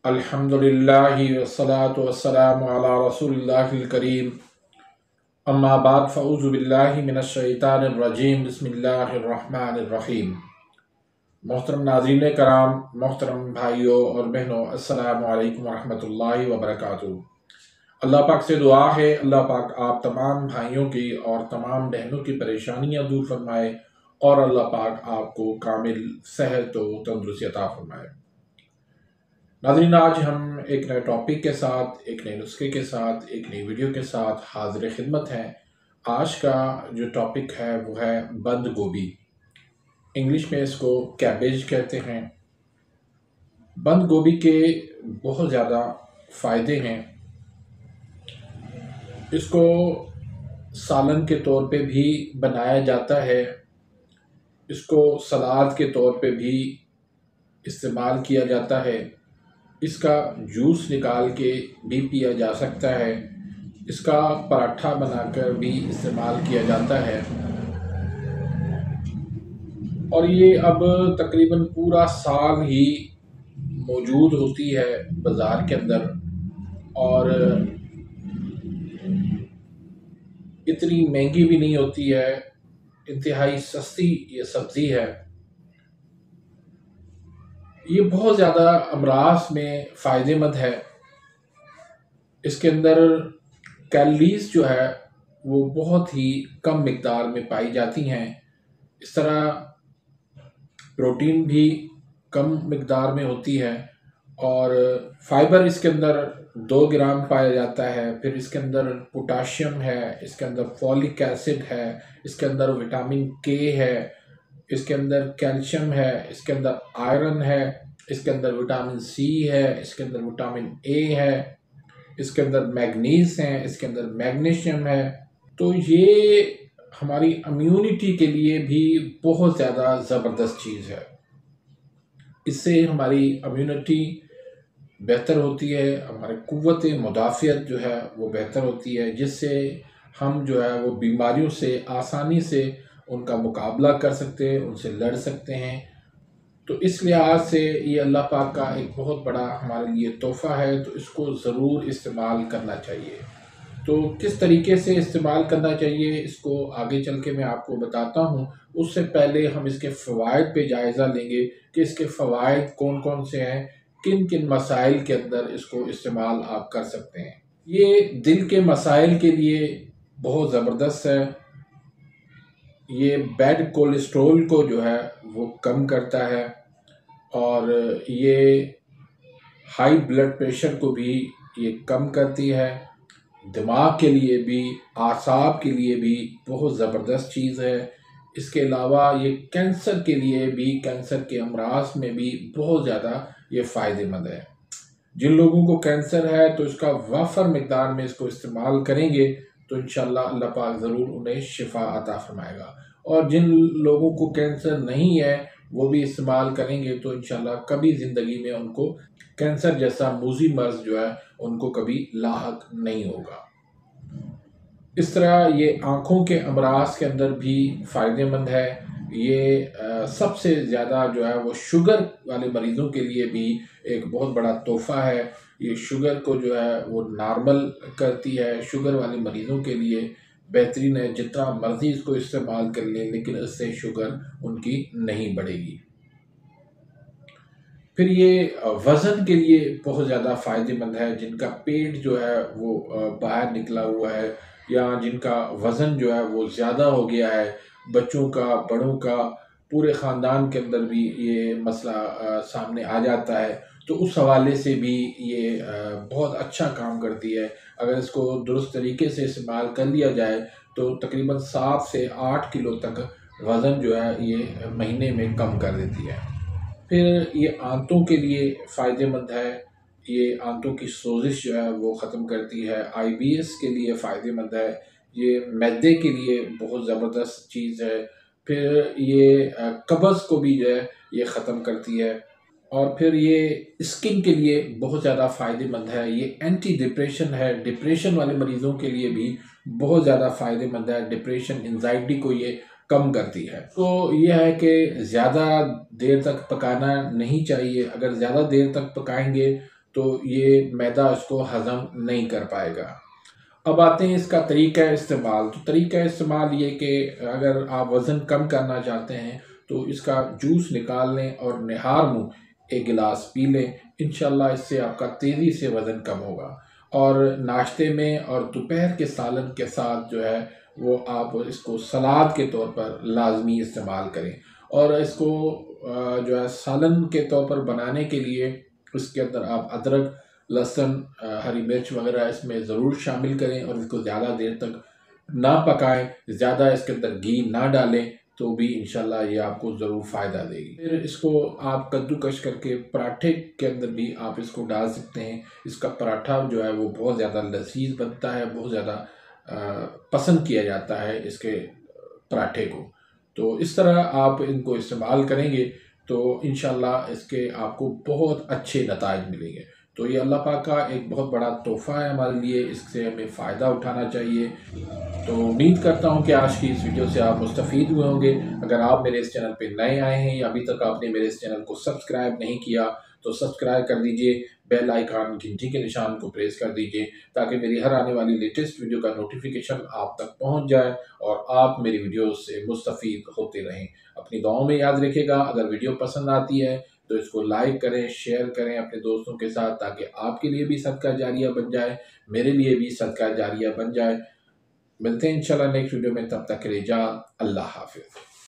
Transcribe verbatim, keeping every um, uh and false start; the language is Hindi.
अल्हम्दुलिल्लाहि वस्सलातु वस्सलामु अला रसूलिल्लाहिल करीम। अम्मा बाद फ़ऊज़ु बिल्लाहि मिनश शैतानिर रजीम। बिस्मिल्लाहिर रहमानिर रहीम। मोहतरम नाज़रीन कराम, मोहतरम भाइयों और बहनों, अस्सलामु अलैकुम वरहमतुल्लाहि वबरकातुहू। अल्लाह पाक से दुआ है, अल्लाह पाक आप तमाम भाइयों की और तमाम बहनों की परेशानियां दूर फरमाए और अल्लाह पाक आपको कामिल सेहत व तंदुरुस्ती अता फरमाए। नाज़रीन, आज हम एक नए टॉपिक के साथ, एक नए नुस्खे के साथ, एक नई वीडियो के साथ हाजिर खिदमत हैं। आज का जो टॉपिक है वो है बंद गोभी। इंग्लिश में इसको कैबेज कहते हैं। बंद गोभी के बहुत ज़्यादा फ़ायदे हैं। इसको सालन के तौर पे भी बनाया जाता है, इसको सलाद के तौर पे भी इस्तेमाल किया जाता है, इसका जूस निकाल के भी पिया जा सकता है, इसका पराठा बनाकर भी इस्तेमाल किया जाता है। और ये अब तकरीबन पूरा साल ही मौजूद होती है बाज़ार के अंदर और इतनी महंगी भी नहीं होती है, इंतहाई सस्ती ये सब्ज़ी है। ये बहुत ज़्यादा अमराज में फ़ायदेमंद है। इसके अंदर कैलोरीज जो है वो बहुत ही कम मिकदार में पाई जाती हैं। इस तरह प्रोटीन भी कम मिकदार में होती है और फाइबर इसके अंदर दो ग्राम पाया जाता है। फिर इसके अंदर पोटाशियम है, इसके अंदर फॉलिक एसिड है, इसके अंदर विटामिन के है, इसके अंदर कैल्शियम है, इसके अंदर आयरन है, इसके अंदर विटामिन सी है, इसके अंदर विटामिन ए है, इसके अंदर मैग्नीज है, इसके अंदर मैग्नीशियम है। तो ये हमारी इम्यूनिटी के लिए भी बहुत ज़्यादा ज़बरदस्त चीज़ है। इससे हमारी इम्यूनिटी बेहतर होती है, हमारी क़ुव्वत मुदाफ़ियत जो है वो बेहतर होती है, जिससे हम जो है वो बीमारियों से आसानी से उनका मुकाबला कर सकते हैं, उनसे लड़ सकते हैं। तो इस लिहाज से ये अल्लाह पाक का एक बहुत बड़ा हमारे लिए तोहफ़ा है, तो इसको ज़रूर इस्तेमाल करना चाहिए। तो किस तरीके से इस्तेमाल करना चाहिए इसको आगे चल के मैं आपको बताता हूँ। उससे पहले हम इसके फ़वाइद पे जायज़ा लेंगे कि इसके फ़वाइद कौन कौन से हैं, किन किन मसाइल के अंदर इसको इस्तेमाल आप कर सकते हैं। ये दिल के मसाइल के लिए बहुत ज़बरदस्त है। ये बैड कोलेस्ट्रोल को जो है वो कम करता है और ये हाई ब्लड प्रेशर को भी ये कम करती है। दिमाग के लिए भी, आसाब के लिए भी बहुत ज़बरदस्त चीज़ है। इसके अलावा ये कैंसर के लिए भी, कैंसर के अमराज में भी बहुत ज़्यादा ये फ़ायदेमंद है। जिन लोगों को कैंसर है तो इसका वाफर मिकदार में इसको इस्तेमाल करेंगे तो इंशाअल्लाह अल्लाह पाक ज़रूर उन्हें शिफा अता फरमाएगा। और जिन लोगों को कैंसर नहीं है वो भी इस्तेमाल करेंगे तो इंशाअल्लाह कभी ज़िंदगी में उनको कैंसर जैसा मूज़ी मर्ज़ जो है उनको कभी लाहक नहीं होगा। इस तरह ये आँखों के अमराज के अंदर भी फ़ायदेमंद है। ये आ, सबसे ज़्यादा जो है वो शुगर वाले मरीज़ों के लिए भी एक बहुत बड़ा तोहफ़ा है। ये शुगर को जो है वो नॉर्मल करती है। शुगर वाले मरीज़ों के लिए बेहतरीन है, जितना मर्ज़ी इसको इस्तेमाल कर लें लेकिन इससे शुगर उनकी नहीं बढ़ेगी। फिर ये वज़न के लिए बहुत ज़्यादा फ़ायदेमंद है। जिनका पेट जो है वो बाहर निकला हुआ है या जिनका वज़न जो है वो ज़्यादा हो गया है, बच्चों का, बड़ों का, पूरे ख़ानदान के अंदर भी ये मसला सामने आ जाता है, तो उस हवाले से भी ये बहुत अच्छा काम करती है। अगर इसको दुरुस्त तरीके से इस्तेमाल कर लिया जाए तो तकरीबन सात से आठ किलो तक वज़न जो है ये महीने में कम कर देती है। फिर ये आंतों के लिए फ़ायदेमंद है। ये आंतों की सोजिश जो है वो ख़त्म करती है। आई बी एस के लिए फ़ायदेमंद है। ये मैदे के लिए बहुत ज़बरदस्त चीज़ है। फिर ये कब्ज़ को भी जो है ये ख़त्म करती है। और फिर ये स्किन के लिए बहुत ज़्यादा फ़ायदेमंद है। ये एंटी डिप्रेशन है। डिप्रेशन वाले मरीज़ों के लिए भी बहुत ज़्यादा फ़ायदेमंद है। डिप्रेशन, एंजाइटी को ये कम करती है। तो यह है कि ज़्यादा देर तक पकाना नहीं चाहिए। अगर ज़्यादा देर तक पकाएंगे तो ये मैदा इसको हज़म नहीं कर पाएगा। अब आते हैं इसका तरीका इस्तेमाल। तो तरीका इस्तेमाल ये कि अगर आप वज़न कम करना चाहते हैं तो इसका जूस निकाल लें और निहार मुँह एक गिलास पी लें। इंशाल्लाह इससे आपका तेज़ी से वज़न कम होगा। और नाश्ते में और दोपहर के सालन के साथ जो है वो आप इसको सलाद के तौर पर लाज़मी इस्तेमाल करें। और इसको अ, जो है सालन के तौर पर बनाने के लिए इसके अंदर आप अदरक, लहसुन, अ, हरी मिर्च वगैरह इसमें ज़रूर शामिल करें और इसको ज़्यादा देर तक ना पकाएं, ज़्यादा इसके अंदर घी ना डालें, तो भी इंशाल्लाह ये आपको ज़रूर फ़ायदा देगी। फिर इसको आप कद्दूकश करके पराठे के अंदर भी आप इसको डाल सकते हैं। इसका पराठा जो है वो बहुत ज़्यादा लज़ीज़ बनता है, बहुत ज़्यादा अ, पसंद किया जाता है इसके पराठे को। तो इस तरह आप इनको इस्तेमाल करेंगे तो इंशाल्लाह इसके आपको बहुत अच्छे नताइज मिलेंगे। तो ये अल्लाह पाक का एक बहुत बड़ा तोहफ़ा है हमारे लिए, इससे हमें फ़ायदा उठाना चाहिए। तो उम्मीद करता हूँ कि आज की इस वीडियो से आप मुस्तफ़ीद हुए होंगे। अगर आप मेरे इस चैनल पे नए आए हैं या अभी तक आपने मेरे इस चैनल को सब्सक्राइब नहीं किया तो सब्सक्राइब कर दीजिए, बेल आइकन घंटी के निशान को प्रेस कर दीजिए ताकि मेरी हर आने वाली लेटेस्ट वीडियो का नोटिफिकेशन आप तक पहुंच जाए और आप मेरी वीडियो से मुस्तफ़ीद होते रहें। अपनी दुआओं में याद रखिएगा। अगर वीडियो पसंद आती है तो इसको लाइक करें, शेयर करें अपने दोस्तों के साथ ताकि आपके लिए भी सदका जारिया बन जाए, मेरे लिए भी सदका जारिया बन जाए। मिलते हैं इंशाल्लाह नेक्स्ट वीडियो में, तब तक के लिए इजाज़त। अल्लाह हाफ़िज़।